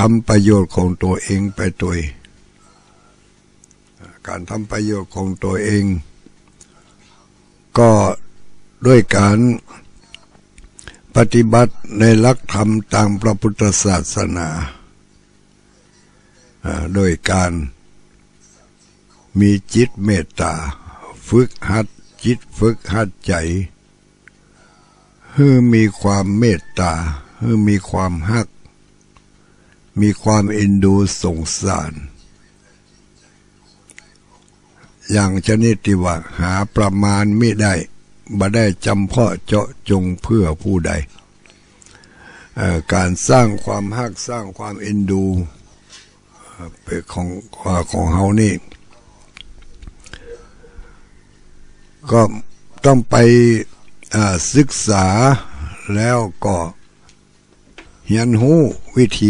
ำประโยชน์ของตัวเองไปตัวการทำประโยชน์ของตัวเองก็ด้วยการปฏิบัติในหลักธรรมตามพระพุทธศาสนาโดยการมีจิตเมตตาฝึกหัดจิตฝึกหัดใจให้มีความเมตตาให้มีความฮักมีความเอ็นดูสงสารอย่างชนิดที่ว่าหาประมาณไม่ได้บ่ได้จำเพาะเจาะจงเพื่อผู้ใดการสร้างความฮักสร้างความเอ็นดูเป็นของเฮานี่ก็ต้องไปศึกษาแล้วก็เรียนรู้วิธี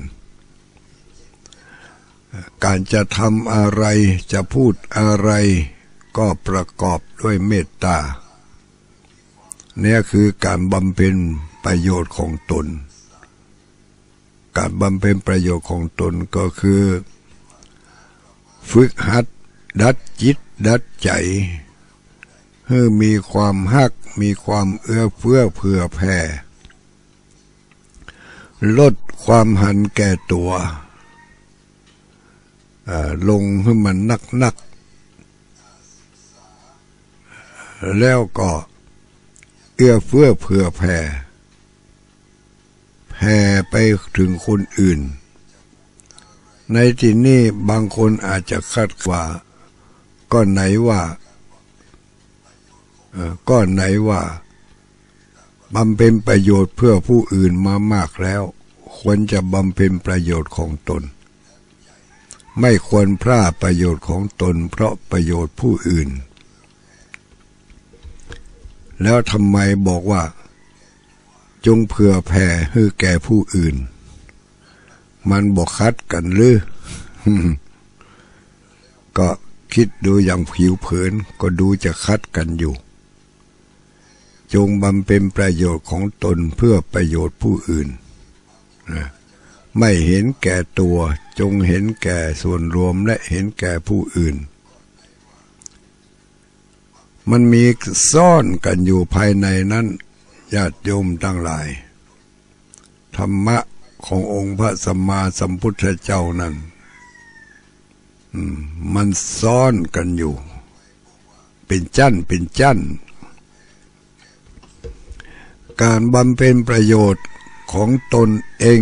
การจะทำอะไรจะพูดอะไรก็ประกอบด้วยเมตตาเนี่ยคือการบำเพ็ญประโยชน์ของตนการบำเพ็ญประโยชน์ของตนก็คือฝึกหัดดัดจิตดัดใจให้มีความฮักมีความเอื้อเฟื้อเผื่อแผ่ลดความหันแก่ตัวลงให้มันนักแล้วก็เอื้อเฟื้อเผื่อแผ่ไปถึงคนอื่นในที่นี้บางคนอาจจะคัดว่าก็ไหนว่าบำเพ็ญประโยชน์เพื่อผู้อื่นมามากแล้วควรจะบำเพ็ญประโยชน์ของตนไม่ควรพลาดประโยชน์ของตนเพราะประโยชน์ผู้อื่นแล้วทำไมบอกว่าจงเผื่อแผ่ให้แก่ผู้อื่นมันบอกคัดกันหรือ ก็คิดดูอย่างผิวเผินก็ดูจะคัดกันอยู่จงบำเพ็ญประโยชน์ของตนเพื่อประโยชน์ผู้อื่นไม่เห็นแก่ตัวจงเห็นแก่ส่วนรวมและเห็นแก่ผู้อื่นมันมีซ่อนกันอยู่ภายในนั้นญาติโยมทั้งหลายธรรมะขององค์พระสัมมาสัมพุทธเจ้านั้นมันซ่อนกันอยู่เป็นจั่นการบำเพ็ญประโยชน์ของตนเอง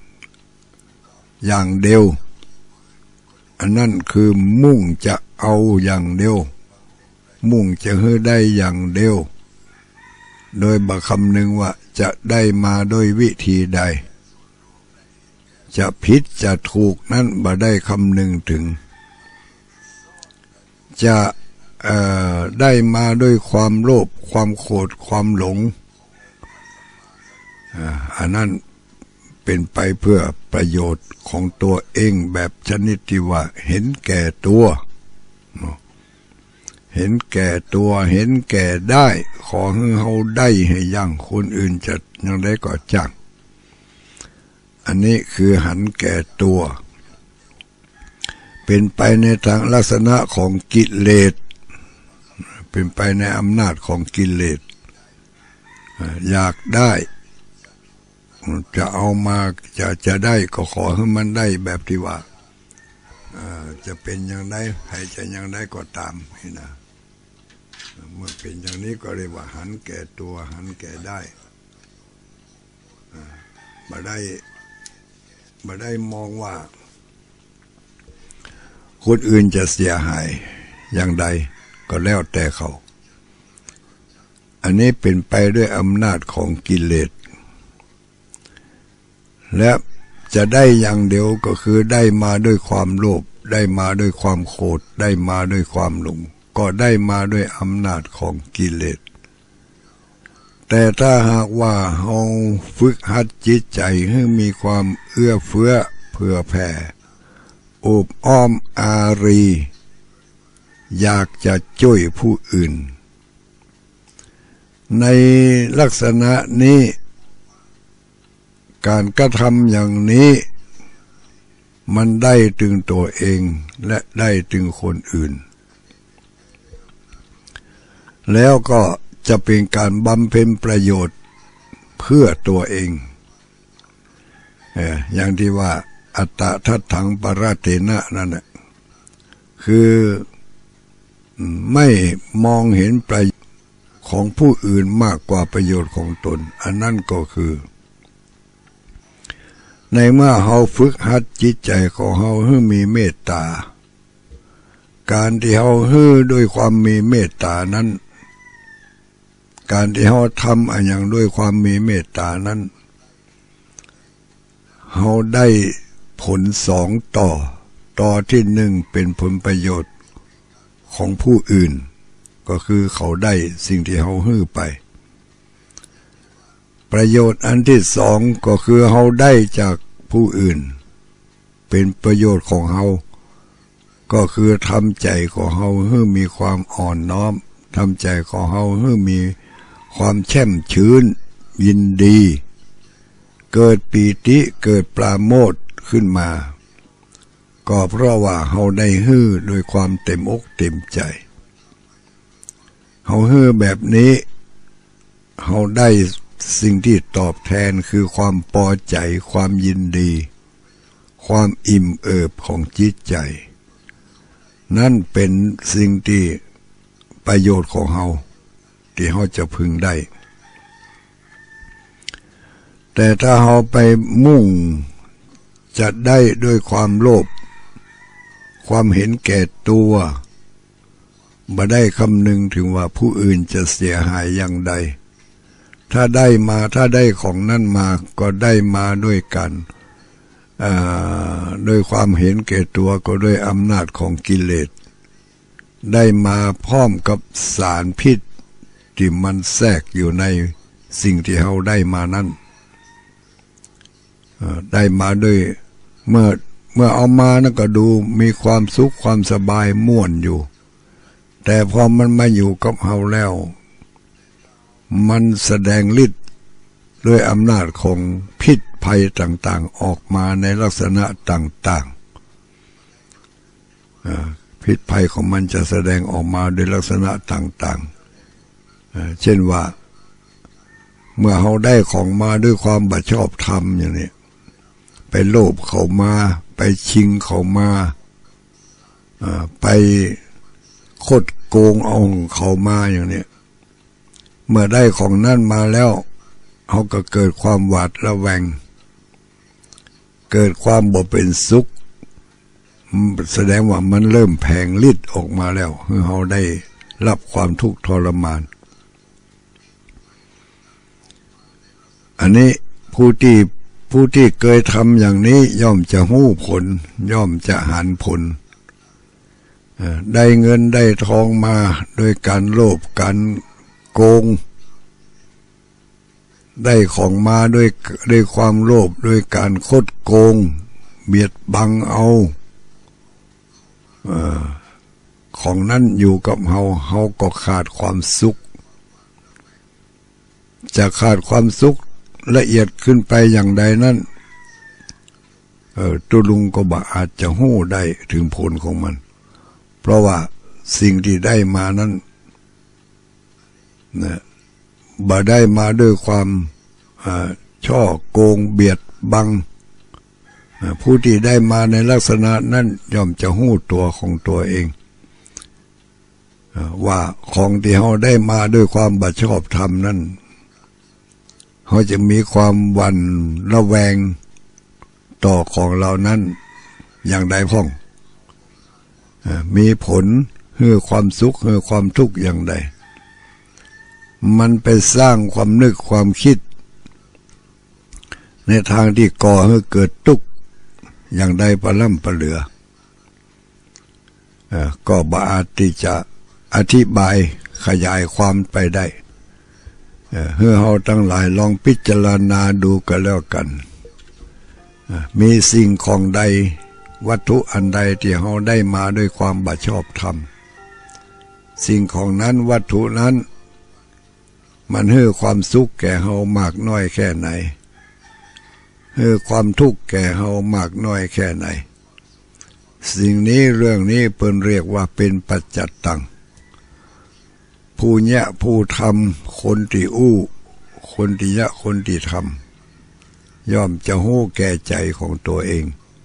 อย่างเดียวอันนั้นคือมุ่งจะเอาอย่างเดียวมุ่งจะให้ได้อย่างเดียวโดยบ่คำนึงว่าจะได้มาโดยวิธีใดจะผิดจะถูกนั้นบ่ได้คำนึงถึงจะได้มาด้วยความโลภความโกรธความหลงอันนั้นเป็นไปเพื่อประโยชน์ของตัวเองแบบชนิดที่ว่าเห็นแก่ตัวเห็นแก่ตัวเห็นแก่ได้ขอให้เขาได้ให้ยั่งคนอื่นจะยังได้ก็จังอันนี้คือหันแก่ตัวเป็นไปในทางลักษณะของกิเลสเป็นไปในอำนาจของกิเลสอยากได้จะเอามาจะได้ก็ขอให้มันได้แบบที่ว่าจะเป็นอย่างไรใครจะอย่างไรก็ตามนี่นะเมื่อเป็นอย่างนี้ก็เรียกว่าหันแก่ตัวหันแก่ได้มาได้มองว่าคนอื่นจะเสียหายอย่างใดก็แล้วแต่เขาอันนี้เป็นไปด้วยอำนาจของกิเลสและจะได้อย่างเดียวก็คือได้มาด้วยความโลภได้มาด้วยความโกรธได้มาด้วยความหลงก็ได้มาด้วยอำนาจของกิเลสแต่ถ้าหากว่าเราฝึกหัดจิตใจให้มีความเอื้อเฟื้อเผื่อแผ่อบอ้อมอารีอยากจะช่วยผู้อื่นในลักษณะนี้การกระทำอย่างนี้มันได้ถึงตัวเองและได้ถึงคนอื่นแล้วก็จะเป็นการบำเพ็ญประโยชน์เพื่อตัวเองอย่างที่ว่าอัตตะทัฏฐังปราเถนะนั่นแหละคือไม่มองเห็นประโยชน์ของผู้อื่นมากกว่าประโยชน์ของตนอันนั้นก็คือในเมื่อเราฝึกหัดจิตใจของเราให้มีเมตตาการที่เราให้ด้วยความมีเมตตานั้นการที่เราทำอะไรอย่างด้วยความมีเมตตานั้นเราได้ผลสองต่อที่หนึ่งเป็นผลประโยชน์ของผู้อื่นก็คือเขาได้สิ่งที่เราให้ไปประโยชน์อันที่สองก็คือเราได้จากผู้อื่นเป็นประโยชน์ของเราก็คือทำใจของเราให้มีความอ่อนน้อมทำใจของเราให้มีความแช่มชื้นยินดีเกิดปีติเกิดปราโมทย์ขึ้นมาก็เพราะว่าเราได้ฮื้อด้วยความเต็มอกเต็มใจเราฮื้อแบบนี้เราได้สิ่งที่ตอบแทนคือความพอใจความยินดีความอิ่มเอิบของจิตใจนั่นเป็นสิ่งที่ประโยชน์ของเราที่เราจะพึงได้แต่ถ้าเราไปมุ่งจะได้ด้วยความโลภความเห็นแก่ตัวบ่ได้คำนึงถึงว่าผู้อื่นจะเสียหายอย่างใดถ้าได้ของนั่นมาก็ได้มาด้วยกันด้วยความเห็นแก่ตัวก็ด้วยอำนาจของกิเลสได้มาพร้อมกับสารพิษที่มันแทรกอยู่ในสิ่งที่เราได้มานั้นได้มาด้วยเมื่อเอามานั่นก็ดูมีความสุขความสบายม่วนอยู่แต่พอมันมาอยู่กับเราแล้วมันแสดงฤทธิ์ด้วยอำนาจของพิษภัยต่างๆออกมาในลักษณะต่างๆพิษภัยของมันจะแสดงออกมาในลักษณะต่างๆเช่นว่าเมื่อเราได้ของมาด้วยความบัชอบธรรมอย่างนี้ไปโลภเขามาไปชิงเขามาไปคดโกงเอาเขามาอย่างนี้เมื่อได้ของนั่นมาแล้วเขาก็เกิดความหวาดระแวงเกิดความบ่เป็นสุขแสดงว่ามันเริ่มแผงฤทธิ์ออกมาแล้วคือเขาได้รับความทุกข์ทรมานอันนี้ผู้ที่เคยทำอย่างนี้ย่อมจะหู้ผลย่อมจะหันผลได้เงินได้ทองมาโดยการโลภการโกงได้ของมาด้วยความโลภด้วยการคดโกงเบียดบังเอาของนั้นอยู่กับเราก็ขาดความสุขจะขาดความสุขละเอียดขึ้นไปอย่างใดนั้นตุลุงก็บ่อาจจะหู้ได้ถึงผลของมันเพราะว่าสิ่งที่ได้มานั้นนะบ่ได้มาด้วยความช่อโกงเบียดบังผู้ที่ได้มาในลักษณะนั้นย่อมจะหู้ตัวของตัวเองว่าของที่เขาได้มาด้วยความบัชอบธรรมนั้นเขาจะมีความหวั่นระแวงต่อของเรานั้นอย่างใดพ้องมีผลให้ความสุขให้ความทุกข์อย่างใดมันไปสร้างความนึกความคิดในทางที่ก่อให้เกิดทุกข์อย่างใดปะล่ำปะเหลือก็บ่อาจที่จะอธิบายขยายความไปได้เพื่อเราทั้งหลายลองพิจารณาดูกันแล้วกันมีสิ่งของใดวัตถุอันใดที่เราได้มาด้วยความบัชอบธรรมสิ่งของนั้นวัตถุนั้นมันให้ความสุขแก่เรามากน้อยแค่ไหนให้ความทุกข์แก่เรามากน้อยแค่ไหนสิ่งนี้เรื่องนี้เพิ่นเรียกว่าเป็นปัจจัตตังผู้เนี้ยผู้ทำคนที่อู้คนที่ยะคนที่ทำย่อมจะหู้แก่ใจของตัวเอง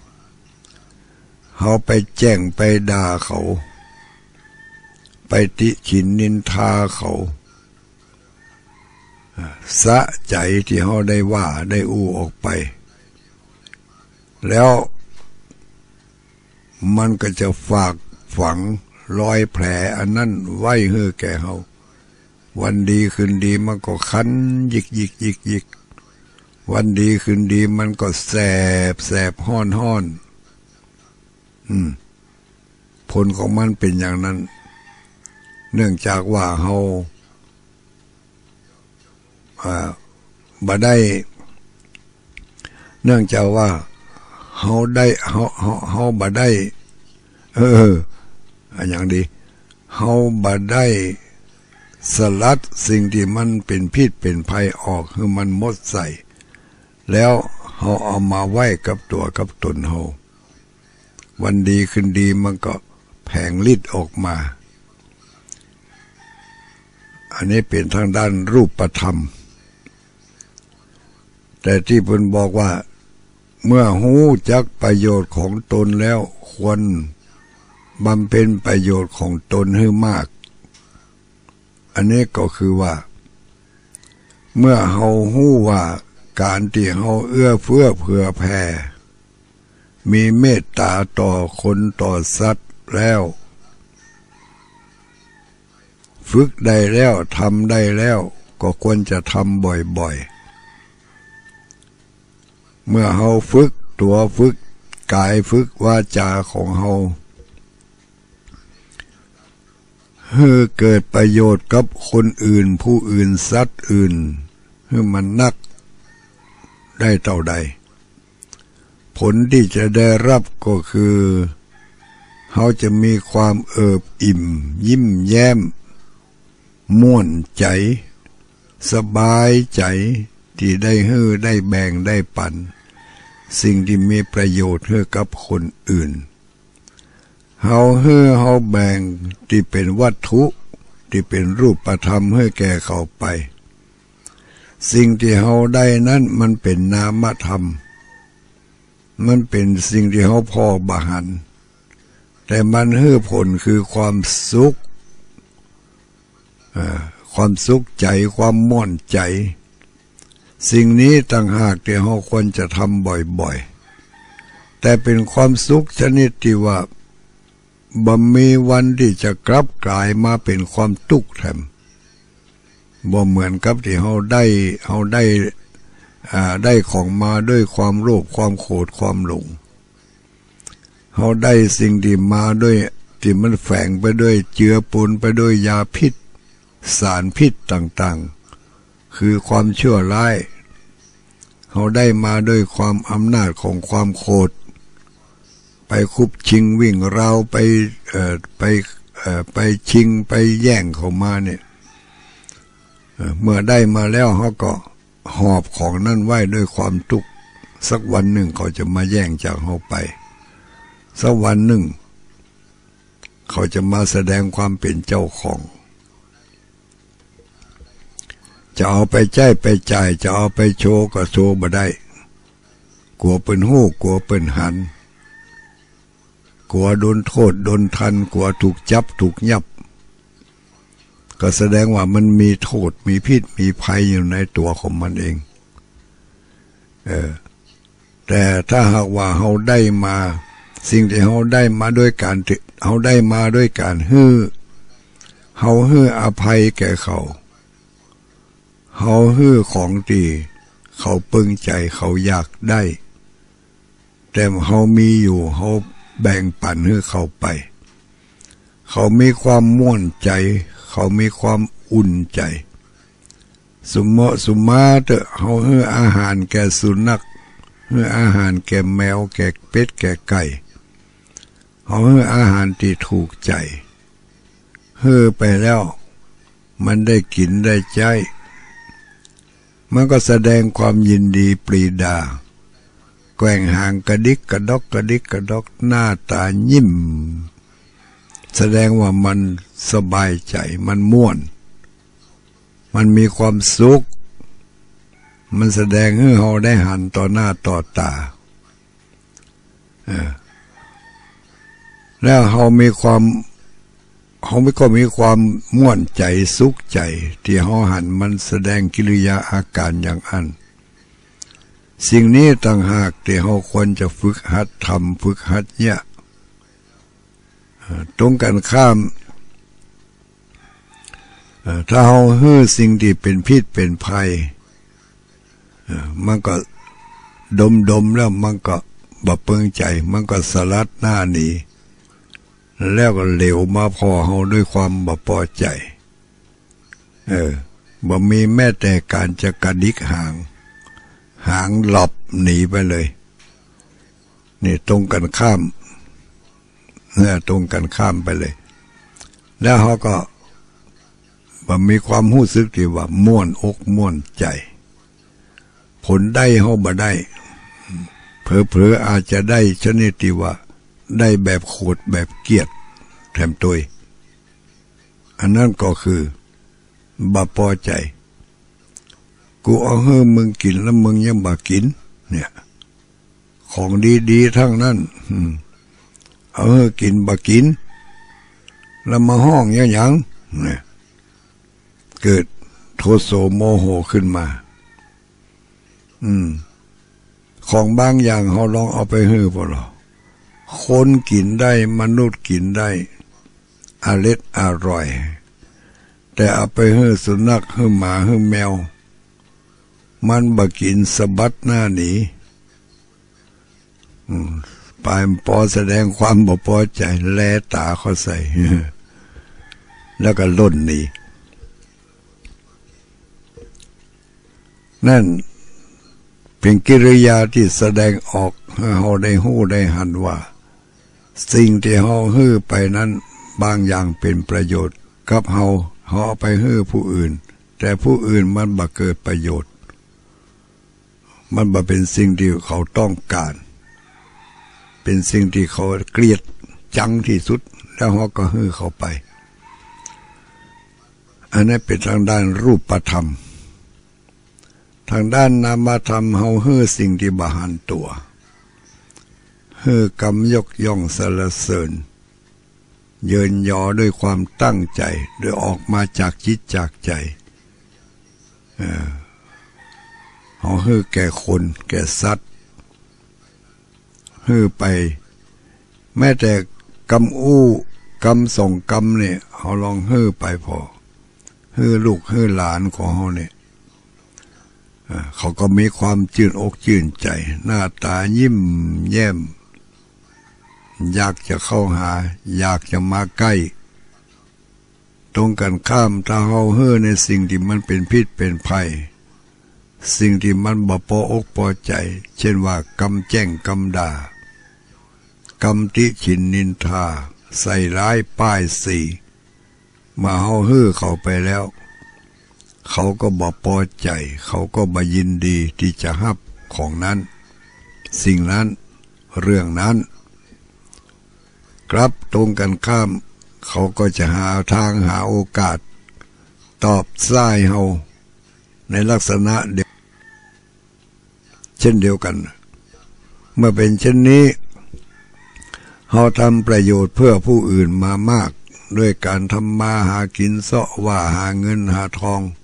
เขาไปแจ้งไปด่าเขาไปติฉินนินทาเขาสะใจที่เขาได้ว่าได้อู้ออกไปแล้วมันก็จะฝากฝังรอยแผลอันนั้นไว้ให้แก่เขาวันดีคืนดีมันก็คันยิกยิกยิกยิกวันดีคืนดีมันก็แสบแสบห้อนห้อนผลของมันเป็นอย่างนั้นเนื่องจากว่าเขาบ่ได้เนื่องจากว่าเขาได้เขาบ่ได้อย่างดีเขาบ่ได้สลัดสิ่งที่มันเป็นพิษเป็นภัยออกคือมันหมดใส่แล้วเขาเอามาไว้กับตัวกับตนเขาวันดีคืนดีมันก็แผงฤทธิ์ออกมาอันนี้เป็นทางด้านรูปธรรมแต่ที่เพิ่นบอกว่าเมื่อหูจักประโยชน์ของตนแล้วควรบำเพ็ญประโยชน์ของตนให้มากอันนี้ก็คือว่าเมื่อเฮาหู้ว่าการที่เฮาเอื้อเฟื้อเผื่อแผ่มีเมตตาต่อคนต่อสัตว์แล้วฝึกได้แล้วทำได้แล้วก็ควรจะทำบ่อยๆเมื่อเฮาฝึกตัวฝึกกายฝึกวาจาของเฮาให้เกิดประโยชน์กับคนอื่นผู้อื่นสัตว์อื่นให้มันนักได้เท่าใดผลที่จะได้รับก็คือเขาจะมีความเอิบอิ่มยิ้มแย้มม่วนใจสบายใจที่ได้ให้ได้แบ่งได้ปันสิ่งที่มีประโยชน์ให้กับคนอื่นเฮาแบ่งที่เป็นวัตถุที่เป็นรูปธรรมให้แก่เขาไปสิ่งที่เฮาได้นั้นมันเป็นนามธรรมมันเป็นสิ่งที่เฮาพอบาหันแต่มันให้ผลคือความสุขใจความม่อนใจสิ่งนี้ต่างหากที่เฮาควรจะทำบ่อยๆแต่เป็นความสุขชนิดที่ว่าบ่มีวันที่จะกลับกลายมาเป็นความทุกข์แถมบ่เหมือนกับที่เฮาได้ของมาด้วยความโลภความโกรธความหลงเฮาได้สิ่งที่มาด้วยที่มันแฝงไปด้วยเจือปนไปด้วยยาพิษสารพิษต่างๆคือความชั่วร้ายเฮาได้มาด้วยความอำนาจของความโกรธไปคุบชิงวิ่งราวไปชิงไปแย่งเขามาเนี่ยเมื่อได้มาแล้วเขาก็หอบของนั่นไว้ด้วยความทุกข์สักวันหนึ่งเขาจะมาแย่งจากเขาไปสักวันหนึ่งเขาจะมาแสดงความเป็นเจ้าของจะเอาไปใจไปจ่ายจะเอาไปโชว์ก็โชว์บ่ได้กลัวเป็นหู้กลัวเป็นหันกลัวโดนโทษโดนทันกลัวถูกจับถูกยับก็แสดงว่ามันมีโทษมีพิษมีภัยอยู่ในตัวของมันเองแต่ถ้าหากว่าเขาได้มาสิ่งที่เขาได้มาด้วยการเขาได้มาด้วยการฮื้ออภัยแก่เขาฮื้อของดีเขาปึงใจเขาอยากได้แต่เขามีอยู่เขาแบ่งปันให้เขาไปเขามีความม่วนใจเขามีความอุ่นใจสุมาเตอเขาให้อาหารแก่สุนัขให้อาหารแก่แมวแก่เป็ดแก่ไก่เขาให้อาหารที่ถูกใจให้ไปแล้วมันได้กินได้ใจมันก็แสดงความยินดีปรีดากว่งหางกระดิกกระดอกกระดิกกระดอกหน้าตายิ้มแสดงว่ามันสบายใจมันม่วนมันมีความสุขมันแสดงให้เราได้หันต่อหน้าต่อตาแล้วเรามีความเขาไม่ก็มีความม่วนใจสุขใจที่เขาหันมันแสดงกิริยาอาการอย่างอันสิ่งนี้ต่างหากที่เราควรจะฝึกหัดทำฝึกหัดเนี่ยตรงกันข้ามถ้าเราฮื้อสิ่งที่เป็นพิษเป็นภัยมันก็ดมแล้วมันก็บ่เปิงใจมันก็สลัดหน้าหนีแล้วก็เหลวมาพอเราด้วยความบ่พอใจบ่มีแม้แต่การจะกระดิกหางหลบหนีไปเลยนี่ตรงกันข้ามตรงกันข้ามไปเลยแล้วเขาก็บ่มีความรู้สึกที่ว่าม่วนอกม่วนใจผลได้เขาบ่ได้เผลอๆอาจจะได้ชนิดที่ว่าได้แบบโขดแบบเกียดแถมตัวอันนั้นก็คือบ่พอใจกูเอาให้มึงกินแล้วมึงยังบ่กินเนี่ยของดีๆทั้งนั้นเอาให้กินบ่กินแล้วมาห้องยังเนี่ยเกิดโทโสโมโหขึ้นมาของบางอย่างเขาลองเอาไปให้พอหรอคนกินได้มนุษย์กินได้อร่อยแต่เอาไปให้สุนัขให้หมาให้แมวมันบ่กินสะบัดหน้าหนีปลายปอแสดงความบ่พอใจแลตาเขาใส่แล้วก็ล่นหนีนั่นเป็นกิริยาที่แสดงออกให้เราได้หู้ได้หันว่าสิ่งที่เราฮื้อไปนั้นบางอย่างเป็นประโยชน์กับเราเอาไปฮื้อผู้อื่นแต่ผู้อื่นมันบ่เกิดประโยชน์มันบ่เป็นสิ่งที่เขาต้องการเป็นสิ่งที่เขาเกลียดจังที่สุดแล้วเขาก็ฮื้อเขาไปอันนี้เป็นทางด้านรูปธรรมทางด้านนามธรรมเฮาฮื้อสิ่งที่บ่หันตัวฮื้อกำยกย่องสรรเสริญเยินยอด้วยความตั้งใจโดยออกมาจากจิตจากใจเฮาฮื้อแก่คนแก่สัตว์ฮื้อไปแม้แต่กำส่งกำเนี่ยเฮาลองฮื้อไปพอฮื้อลูกฮื้อหลานของเฮาเนี่ยเขาก็มีความชื่นอกชื่นใจหน้าตายิ้มแย้มอยากจะเข้าหาอยากจะมาใกล้ตรงกันข้ามถ้าเราเฮ้อในสิ่งที่มันเป็นพิษเป็นภัยสิ่งที่มันบ่พออกพอใจเช่นว่ากำแจ้งกำด่ากำติฉินนินทาใส่ร้ายป้ายสีมาเฮ้อเข้าไปแล้วเขาก็บ่พอใจเขาก็บ่ยินดีที่จะรับของนั้นสิ่งนั้นเรื่องนั้นกลับตรงกันข้ามเขาก็จะหาทางหาโอกาสตอบซ้ายเฮาในลักษณะเดียวเช่นเดียวกันเมื่อเป็นเช่นนี้เฮาทำประโยชน์เพื่อผู้อื่นมามากด้วยการทำมาหากินเสาะว่าหาเงินหาทอง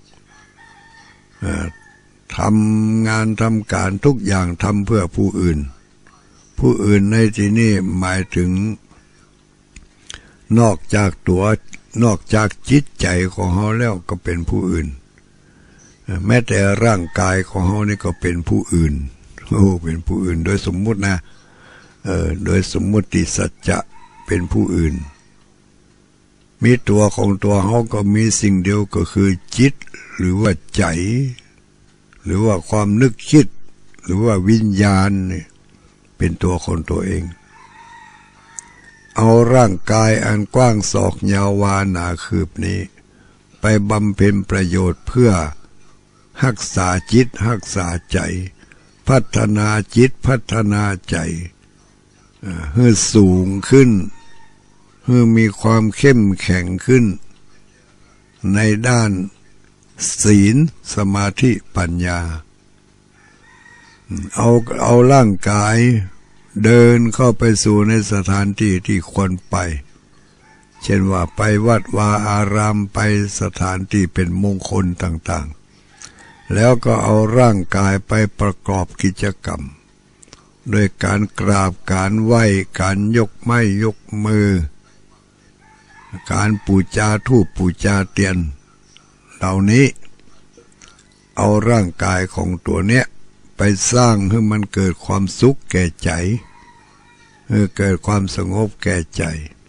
ทำงานทำการทุกอย่างทำเพื่อผู้อื่นผู้อื่นในที่นี้หมายถึงนอกจากจิตใจของเขาแล้วก็เป็นผู้อื่นแม้แต่ร่างกายของเขานี่ก็เป็นผู้อื่นเป็นผู้อื่นโดยสมมุตินะโดยสมมุติสัจจะเป็นผู้อื่นมีตัวของตัวเขาก็มีสิ่งเดียวก็คือจิตหรือว่าใจหรือว่าความนึกคิดหรือว่าวิญญาณนี่เป็นตัวคนตัวเองเอาร่างกายอันกว้างศอกยาววาหนาคืบนี้ไปบำเพ็ญประโยชน์เพื่อรักษาจิตรักษาใจพัฒนาจิตพัฒนาใจให้สูงขึ้นให้มีความเข้มแข็งขึ้นในด้านศีลสมาธิปัญญาเอาร่างกายเดินเข้าไปสู่ในสถานที่ที่ควรไปเช่นว่าไปวัดวาอารามไปสถานที่เป็นมงคลต่างๆแล้วก็เอาร่างกายไปประกอบกิจกรรมโดยการกราบการไหว้การยกไม้ยกมือการปูชาธูปปูชาเทียนเหล่านี้เอาร่างกายของตัวเนี้ยไปสร้างให้มันเกิดความสุขแก่ใจให้เกิดความสงบแก่ใจ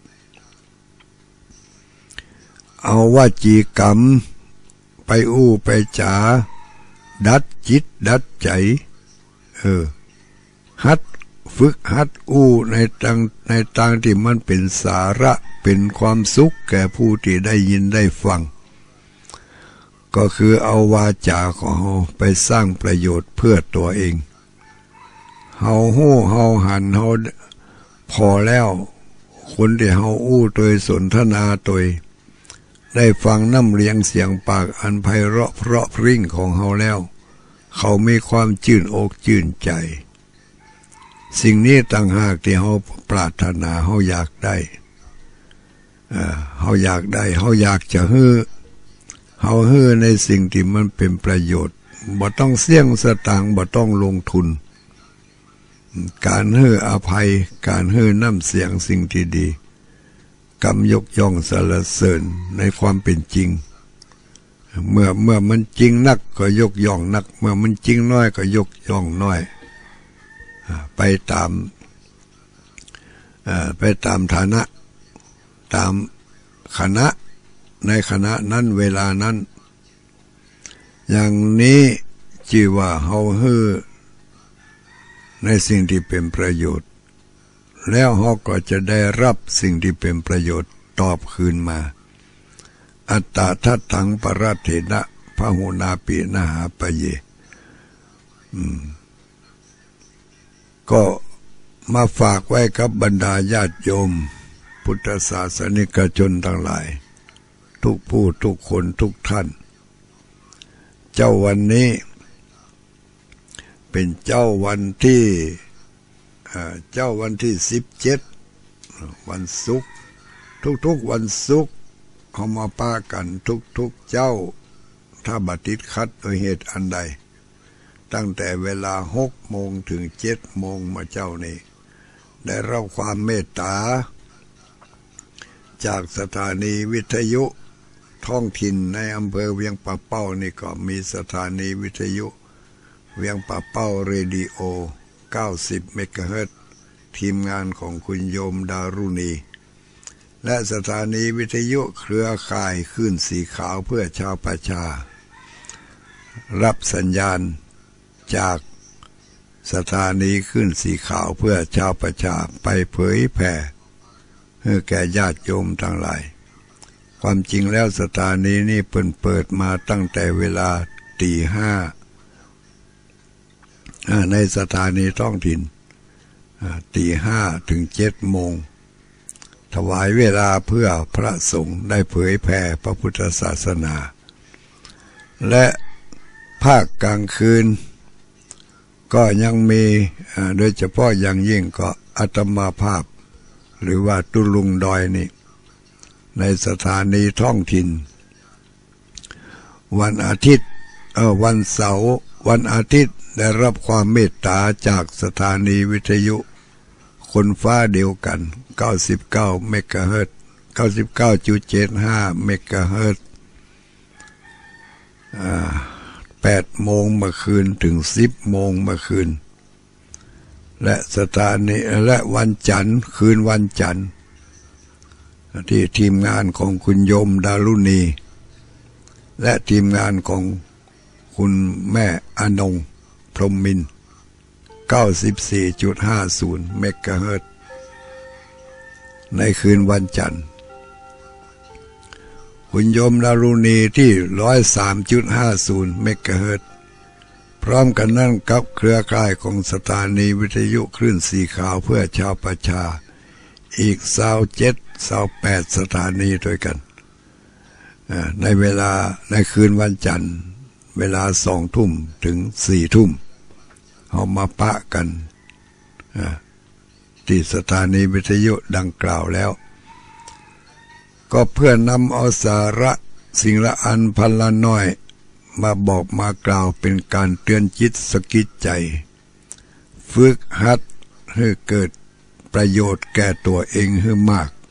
เอาวจีกรรมไปอู้ไปจาดัดจิตดัดใจหัดฝึกหัดอู้ในทางที่มันเป็นสาระเป็นความสุขแก่ผู้ที่ได้ยินได้ฟังก็คือเอาวาจาของเราไปสร้างประโยชน์เพื่อตัวเองเฮาหู้เฮาหันเฮาพอแล้วคนที่เฮาอู้โดยสนทนาโดยได้ฟังน้ำเลียงเสียงปากอันไพเราะเพราะพริ้งของเฮาแล้วเขามีความชื่นอกชื่นใจสิ่งนี้ต่างหากที่เฮาปรารถนาเฮาอยากได้เฮาอยากได้เฮาอยากจะฮื้อเฮาฮื้อในสิ่งที่มันเป็นประโยชน์บ่ต้องเสี่ยงสตางค์บ่ต้องลงทุนการฮื้ออภัยการฮื้อน้ำเสียงสิ่งที่ดีกำยกย่องสรรเสริญในความเป็นจริงเมื่อมันจริงนักก็ยกย่องนักเมื่อมันจริงน้อยก็ยกย่องน้อยไปตามฐานะตามคณะในคณะนั้นเวลานั้นอย่างนี้ชื่อว่าเฮาฮื้อในสิ่งที่เป็นประโยชน์แล้วเฮาก็จะได้รับสิ่งที่เป็นประโยชน์ตอบคืนมาอัตตาทัตถังปรัตเถนะพหุนาปินะหาปะเยก็มาฝากไว้กับบรรดาญาติโยมพุทธศาสนิกชนทั้งหลายทุกผู้ทุกคนทุกท่านเจ้าวันนี้เป็นเจ้าวันที่17วันศุกร์ทุกวันศุกร์เขามาป้ากันทุกเจ้าถ้าบัติดขัดโดยเหตุอันใดตั้งแต่เวลา6 โมงถึง7 โมงมาเจ้านี้ได้รับความเมตตาจากสถานีวิทยุท้องถิ่นในอำเภอเวียงป่าเป้านี่ก็มีสถานีวิทยุเวียงป่าเป้าเรดิโอ90 เมกะเฮิรตซ์ทีมงานของคุณโยมดารุณีและสถานีวิทยุเครือข่ายคลื่นสีขาวเพื่อชาวประชารับสัญญาณจากสถานีคลื่นสีขาวเพื่อชาวประชาไปเผยแผ่ให้แก่ญาติโยมทั้งหลายความจริงแล้วสถานีนี้เปิดมาตั้งแต่เวลา 5:00 ในสถานีท้องถิ่น 5:00 ถึง 7 โมงถวายเวลาเพื่อพระสงฆ์ได้เผยแผ่พระพุทธศาสนาและภาคกลางคืนก็ยังมีโดยเฉพาะอย่างยิ่งก็อาตมาภาพหรือว่าตุลุงดอยนี่ในสถานีท้องถิ่นวันอาทิตย์วันเสาร์วันอาทิตย์ได้รับความเมตตาจากสถานีวิทยุคนฟ้าเดียวกัน99 เมกะเฮิรตซ์ 99.75 เมกะเฮิรตซ์8 โมงเมื่อคืนถึง10 โมงเมื่อคืนและสถานีและวันจันทร์คืนวันจันทร์ที่ทีมงานของคุณโยมดารุณีและทีมงานของคุณแม่อนงพรหมมินทร์ 94.50 เมกะเฮิรตซ์ในคืนวันจันทร์คุณโยมดารุณีที่ 103.50 เมกะเฮิรตซ์พร้อมกันนั้นกับเครือข่ายของสถานีวิทยุคลื่นสีขาวเพื่อชาวประชาอีก27-28สถานีด้วยกันในเวลาในคืนวันจันทร์เวลา20:00 นถึง4:00 นเอามาปะกันที่สถานีวิทยุดังกล่าวแล้วก็เพื่อนำเอาสาระสิ่งละอันพันละน้อยมาบอกมากล่าวเป็นการเตือนจิตสะกิดใจฝึกหัดให้เกิดประโยชน์แก่ตัวเองให้มาก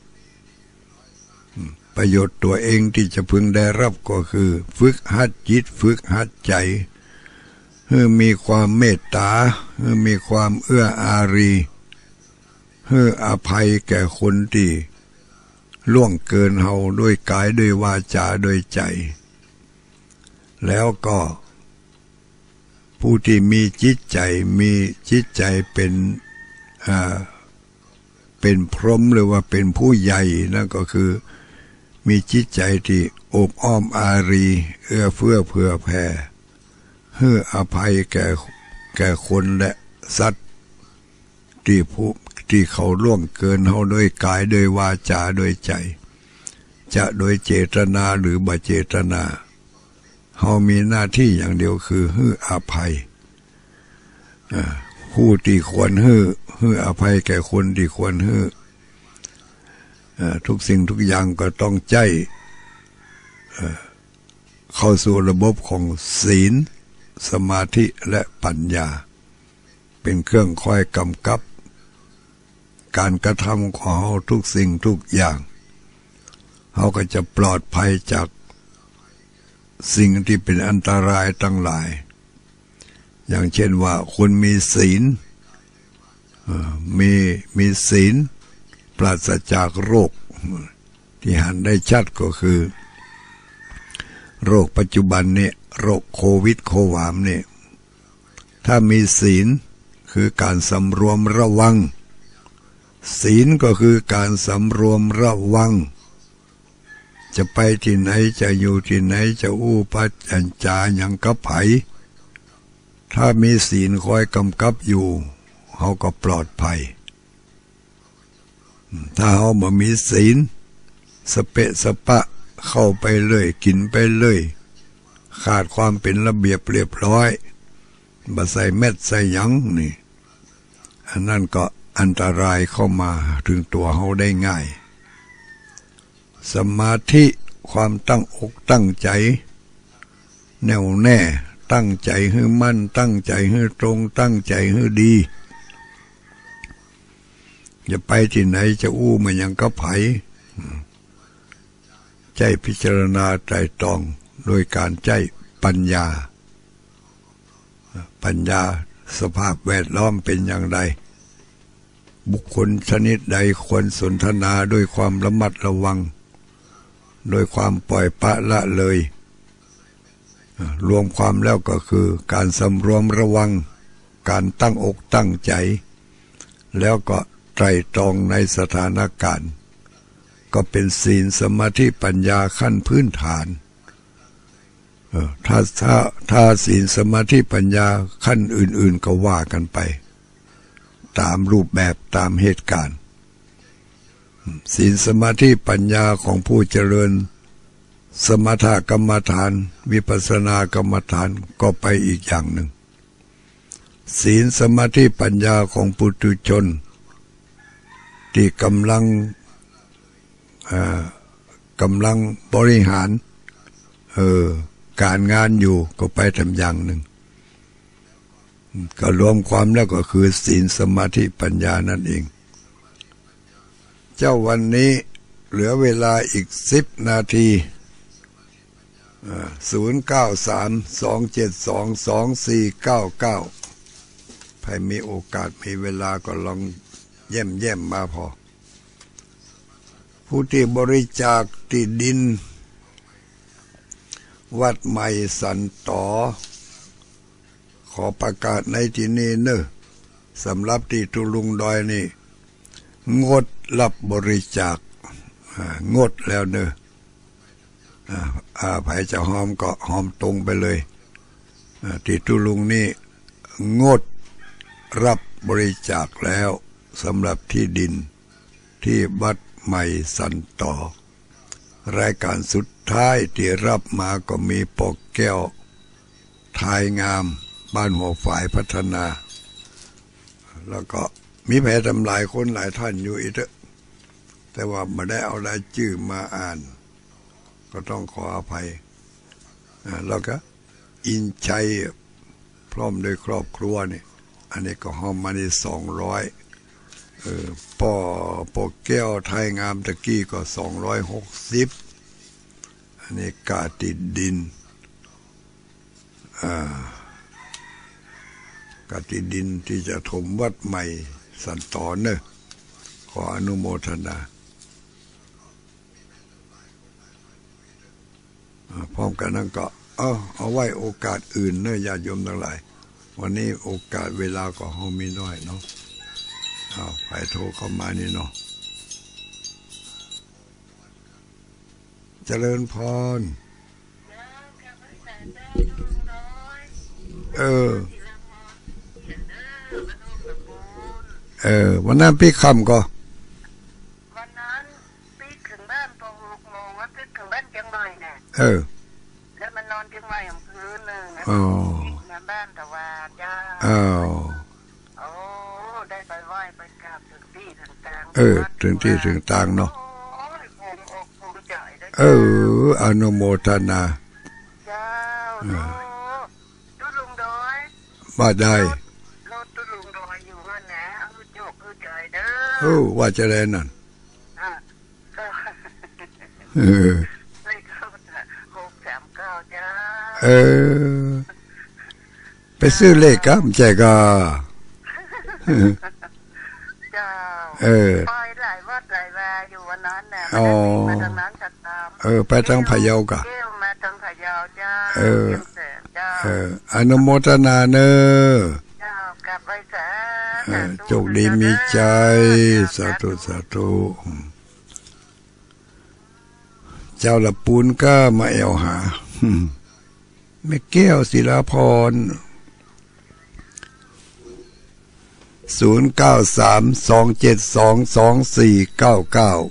ประโยชน์ตัวเองที่จะพึงได้รับก็คือฝึกหัดจิตฝึกหัดใจให้มีความเมตตาให้มีความเอื้ออารีให้อภัยแก่คนที่ล่วงเกินเฮาด้วยกายด้วยวาจาด้วยใจแล้วก็ผู้ที่มีจิตใจเป็นพรหมหรือว่าเป็นผู้ใหญ่นั่นก็คือมีจิตใจที่โอบอ้อมอารีเอื้อเฟื้อเผื่อแผ่ให้อภัยแก่คนและสัตว์ที่เขาล่วงเกินเฮาด้วยกายด้วยวาจาด้วยใจจะโดยเจตนาหรือบ่เจตนาเฮามีหน้าที่อย่างเดียวคือให้อภัยผู้ที่ควรให้อภัยแก่คนที่ควรให้ทุกสิ่งทุกอย่างก็ต้องใจเข้าสู่ระบบของศีลสมาธิและปัญญาเป็นเครื่องคอยกำกับการกระทำของเราทุกสิ่งทุกอย่างเราก็จะปลอดภัยจากสิ่งที่เป็นอันตรายทั้งหลายอย่างเช่นว่าคนมีศีลมีศีลปราศจากโรคที่หันได้ชัดก็คือโรคปัจจุบันนี้โรคโควิดเนี่ยถ้ามีศีลคือการสำรวมระวังศีลก็คือการสำรวมระวังจะไปที่ไหนจะอยู่ที่ไหนจะอู้ปัจจัญจาอย่างกับไผถ้ามีศีลคอยกำกับอยู่เขาก็ปลอดภัยถ้าเขาบ่มีศีลสเปะสปะเข้าไปเลยกินไปเลยขาดความเป็นระเบียบเรียบร้อยบ่ใส่เม็ดใส่หยังนี่อันนั้นก็อันตรายเข้ามาถึงตัวเขาได้ง่ายสมาธิความตั้งอกตั้งใจแน่วแน่ตั้งใจให้มั่นตั้งใจให้ตรงตั้งใจให้ดีอย่าไปที่ไหนจะอู้มันยังก็ไผใจพิจารณาไตรตรองโดยการใจปัญญาสภาพแวดล้อมเป็นอย่างไรบุคคลชนิดใดควรสนทนาด้วยความระมัดระวังโดยความปล่อยปละละเลยรวมความแล้วก็คือการสำรวมระวังการตั้งอกตั้งใจแล้วก็ไตร่ตรองในสถานการณ์ก็เป็นศีลสมาธิปัญญาขั้นพื้นฐานถ้าศีลสมาธิปัญญาขั้นอื่นๆก็ว่ากันไปตามรูปแบบตามเหตุการณ์ศีลสมาธิปัญญาของผู้เจริญสมถกรรมฐานวิปัสสนากรรมฐานก็ไปอีกอย่างหนึ่งศีลสมาธิปัญญาของปุถุชนที่กำลังบริหารการงานอยู่ก็ไปทำอย่างหนึ่งก็รวมความแล้วก็คือศีลสมาธิปัญญานั่นเองเจ้าวันนี้เหลือเวลาอีก10 นาที0932722499ใครมีโอกาสมีเวลาก็ลองเยี่ยมมาพอผู้ที่บริจาคที่ดินวัดใหม่สันตอขอประกาศในที่นี้เนอะสำหรับที่ทุลุงดอยนี่งดรับบริจาคงดแล้วเนอะไผจะหอมก็หอมตรงไปเลยที่ตุลุงนี่งดรับบริจาคแล้วสำหรับที่ดินที่วัดใหม่สันต่อรายการสุดท้ายที่รับมาก็มีปกแก้วทายงามบ้านหัวฝ่ายพัฒนาแล้วก็มีแผลทำลายคนหลายท่านอยู่อีกแต่ว่าไม่ได้เอารายชื่อมาอ่านก็ต้องขออภัยแล้วก็อินชัยพร้อมโดยครอบครัวนี่อันนี้ก็ห้องมาใน200ป่อแก้วไทยงามตะกี้ก็260อันนี้กาติดดินกาติดดินที่จะถมวัดใหม่สันตอนเนอะขออนุโมทนาพร้อมกันนั้นก็เอาไว้โอกาสอื่นเนอะญาติโยมทั้งหลายวันนี้โอกาสเวลาก็ห้องมีน้อยเนาะไปโทรเข้ามานี่เนาะเจริญพรวันนั้นพี่คำก็วันนั้นพี่ถึงบ้านตอน6 โมงแล้วพี่ถึงบ้านเชียงใหม่เนี่ยแล้วมันนอนเชียงใหม่คืนหนึ่งมาบ้านแต่ว่าจ้าได้ไปไหว้ไปกราบถึงที่ต่างๆถึงที่ถึงต่างเนาะอนุโมทนาเจ้าตุลุงดอยว่าได้รถตุลุงดอยอยู่นั่นนะโจกใจเด้อว่าจะได้นั่นเลข639จ้าไปซื้อเลขครับแจก็เจ้าไปหลายวัดหลายแวอยู่วันนั้นน่ะไปทางนั้นจัดตามไปทางพะเยากะมาทางพะเยาจ้าอนุโมทนาเนอเจ้ากลับไปสาโชคดีมีใจสาธุสาธุเจ้าละปูนก็มาแอวหาแม่แก้วศิลาพร0932722499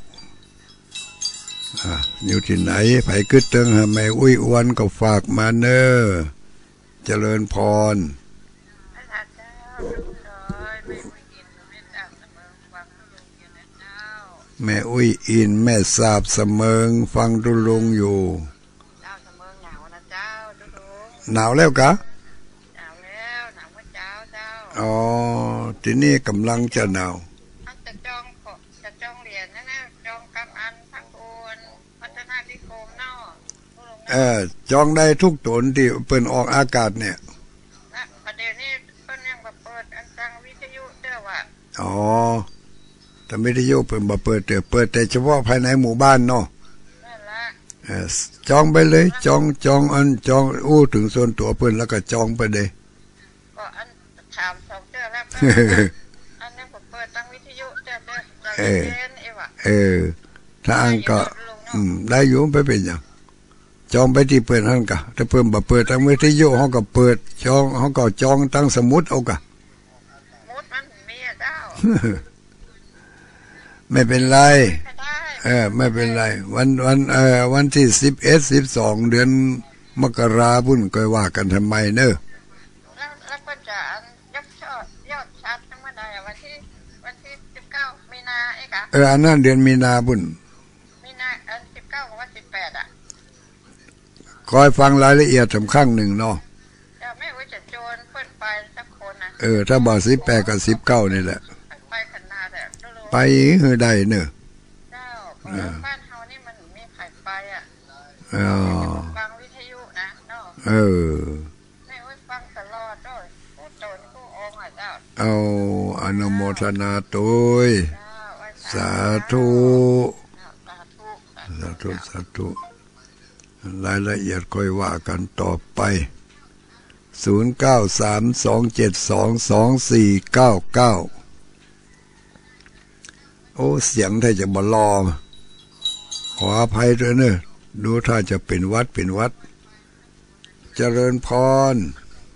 อยู่ที่ไหนไผกึดเติงหาแม่อุ้ยอ้วนก็ฝากมาเนอเจริญพรแม่อุ้ยอินแม่สาบเสมิงฟังตุลุงอยู่หนาวแล้วกะที่นี่กำลังจะหนาวจะจองเหรียญนะจองกำอันทั้งโอนพัฒนานิคมเนาะจองได้ทุกตนที่เปิดออกอากาศเนี่ยประเดี๋ยวนี้เพิ่นยังเปิดอันทางวิทยุเด้อว่าแต่วิทยุเปิดเปิดแต่เฉพาะภายในหมู่บ้านเนาะนั่นละจองไปเลยจองถึงส่วนตัวเพิ่นแล้วก็จองไปเลยก็อันถาม2เดือนแล้วอันนี้ผมเปิดตั้งวิทยุเด้อถ้าอันก็ได้อยู่ไปเป็นอย่างจองไปที่เปิดนั่นกะถ้าเพิ่มบ่เปิดตั้งวิทยุเฮาก็เปิดจองเฮาก็จองตั้งสมุดเอากะสมุดมันมีเจ้าไม่เป็นไรไม่เป็นไรวันที่11-12เดือนมกราคมก็ว่ากันทำไมเนอะแล้วก็จะยอดชัดทั้งหมดได้วันที่19มีนาเอกอันนั้นเดือนมีนาบุญมีนา19กับวัน18 คอยฟังรายละเอียดสำคัญหนึ่งเนาะไม่ว่าจะโจรเพิ่นไปสักคนนะถ้าบอก18กับ19นี่แหละไปขนาดไปฮือได้เนอะบ้านเฮานี่มันมีไผไปฟังวิทยุนะเนาะไม่ว่าฟังตลอดด้วยผู้โจรผู้ออกเจ้าอนุโมทนาตุยสาธุสาธุรายละเอียดค่อยว่ากันต่อไป0932722499เสียงถ้าจะบ่รอขออภัยด้วยเนอะดูถ้าจะเป็นวัดเจริญพร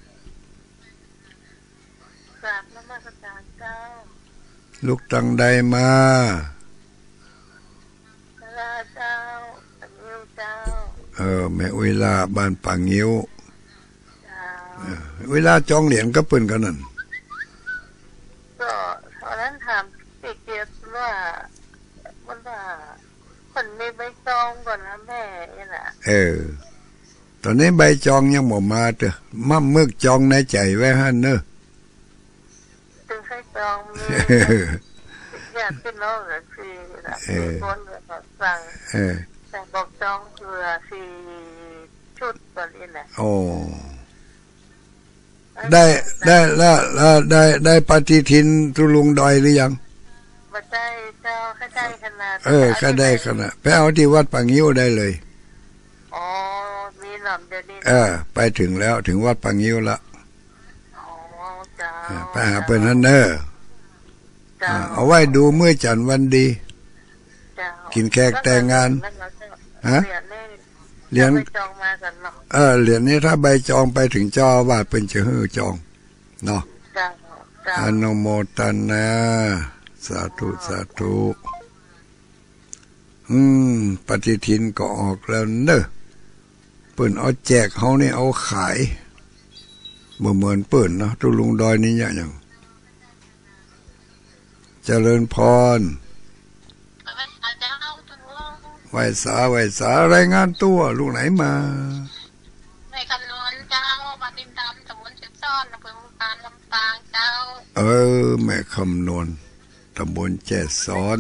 ลูกตังใดมาเจ้าปังยิ้วเจ้าแม่เวลาบ้านปังยิ้วเวลาจองเหรียญก็เปิ้นกันนั่นก็ตอนนั้นถามพี่เกียรติว่ามันว่าคนมีใบจองก่อนนะแม่นี่แหละตอนนี้ใบจองยังบ่มาเด้อมั่มมึกจองในใจไว้หั่นเน้อถึงให้จองมีญาติพี่น้องก็คือน่ะคนก็สั่งแต่บอกจองเพื่อ4ชุดก่อนนี่แหละโอ้ได้ปฏิทินตุลุงดอยหรือยังบ่ได้เจ้าแค่ได้ขนาดแค่ได้ขนาดไปเอาที่วัดปังยิ้วได้เลยอ๋อมีลำเดี๋ยวนี้ไปถึงแล้วถึงวัดปังยิ้วละอ๋อจ้าไปหาเปิ้นฮั่นเด้อเอาไว้ดูมื้อจันทร์วันดีกินแขกแต่งงานฮะเหรียญจองมากันเนาะเหรียญนี้ถ้าใบจองไปถึงเจ้าอาวาสเพิ่นจะให้จองเนาะอนุโมทนาสาธุสาธุปฏิทินก็ออกแล้วเด้อเปิ้นเอาแจกเฮานี่เอาขายบ่เหมือนเปิ้นเนาะตุลุงดอยนี่หยังเจริญพรไหว้สารายงานตัวลูกไหนมาในคำนวณเจ้าปฏิดำตำบลเชียงซ้อนอำเภอเมืองปานลำปางเจ้าแม่คำนวณตำบลแจ้ซ้อน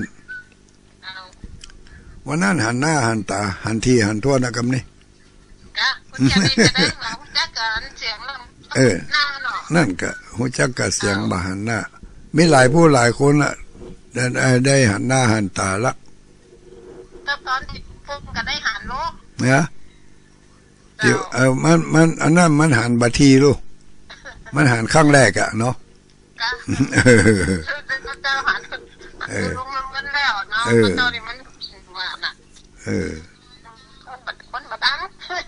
วันนั้นหันหน้าหันตาหันที่หันทั่วนะกำนี่คุณจะได้หลังจักกันเสียงลำหน้าเนาะนั่นก็หัวจักกะเสียงบ่หันหน้ามีหลายผู้หลายคนละได้หันหน้าหันตาละตอนที่พุ่งก็ได้หันลูกเนี่ยเดี๋ยวมันอันนั้นมันหันบัทีลูกมันหันข้างแรกอะเนาะเจ้าหันลงมันแล้วเนาะตอนนี้มันว่าน่ะคนมาตั้ง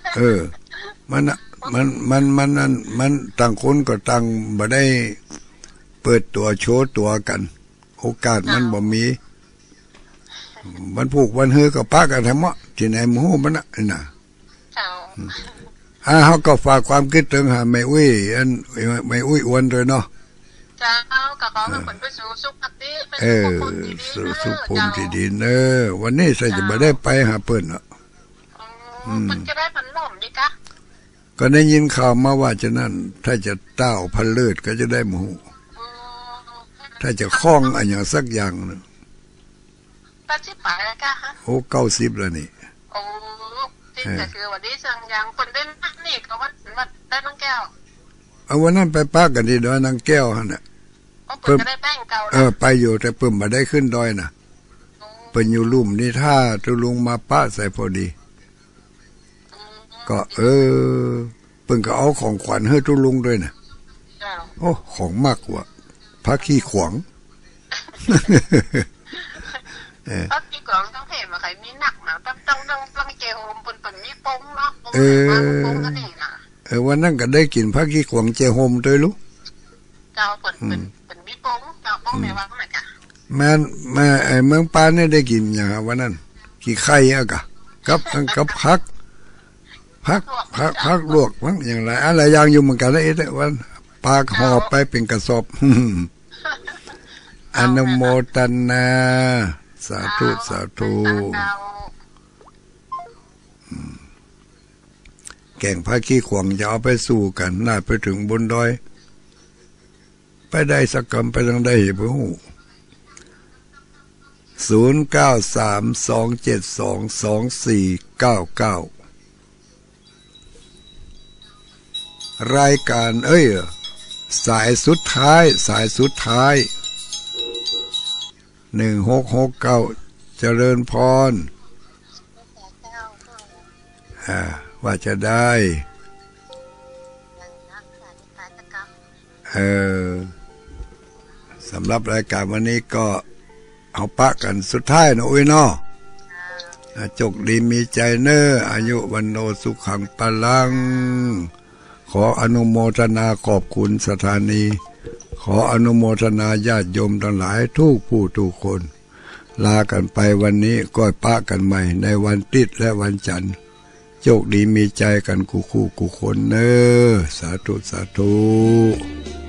มันต่างคนก็ต่างบ่ได้เปิดตัวโชว์ตัวกันโอกาสมันบ่มีมันผูกวันเฮือกับป้ากันทั้งหมดที่ไหนหมู่มันน่ะเฮาก็ฝากความคิดถึงหาแม่อุ้ยไม่อุ้ยอ้วนด้วยเนาะจ้าก็ขอให้ผลไปสู่สุขภาพเป็นสุขภูมิที่ดีเด้อวันนี้ใส่จะบ่ได้ไปหาเปิ้นเนาะมันจะได้พันล่มดิกะก็ได้ยินข่าวมาว่าฉะนั้นถ้าจะเต้าพันเลิศก็จะได้หมู่ถ้าจะคล้องอะไรอย่างสักอย่างนึง 80 ปลายแล้วกะฮะโอ้90แล้วนี่โอ้จริงก็คือวันนี้สั่งอย่างคนเล่นนี่ก็ว่าได้น้องแก้ววันนั้นไปปากันที่ดอยนางแก้วหั่นน่ะเพิ่นได้แป้งเก่าไปอยู่แต่เพิ่นบ่ได้ขึ้นดอยน่ะเพิ่นอยู่ลุ่มนี่ถ้าตุลุงมาปะใส่พอดีก็เพิ่นก็เอาของขวัญให้ตุลุงด้วยน่ะโอ้ของมากกว่าพระขี้ขวางพระขี้ขวางต้องเห็นว่าใครมีหนักนะต้องเจโฮมเปิ้นมีปงเนาะปงก็นี่นะวันนั้นก็ได้กินพระขี้ขวางเจโฮมด้วยลูกเจ้าเปิ้นมีปงเจ้าปงแม่ว่าไหนกะแม่เมืองปานนี่ได้กินหยังวันนั้นกี่ไข่อะกะกับพักลวกมั้งอย่างไรอะไรอย่างอยู่เหมือนกันแล้ววันปากห่อไปเป็นกระสอบอนุโมทนาสาธุสาธุแก่งพระขี้ขวางจะเอาไปสู่กันน่าไปถึงบนดอยไปได้สักกรรมไปทางได้เหตุหู0932722499รายการสายสุดท้าย1669เจริญพรว่าจะได้สำหรับรายการวันนี้ก็เอาปะกันสุดท้ายนะอุ้ยเนาะจกดีมีใจเนออายุวันโนสุขังปลังขออนุโมทนาขอบคุณสถานีขขออนุโมทนาญาติโยมทั้งหลายทุกผู้ทุกคนลากันไปวันนี้ก็ปะกันใหม่ในวันติดและวันจันทร์โชคดีมีใจกันคู่คนเนอสาธุสาธุ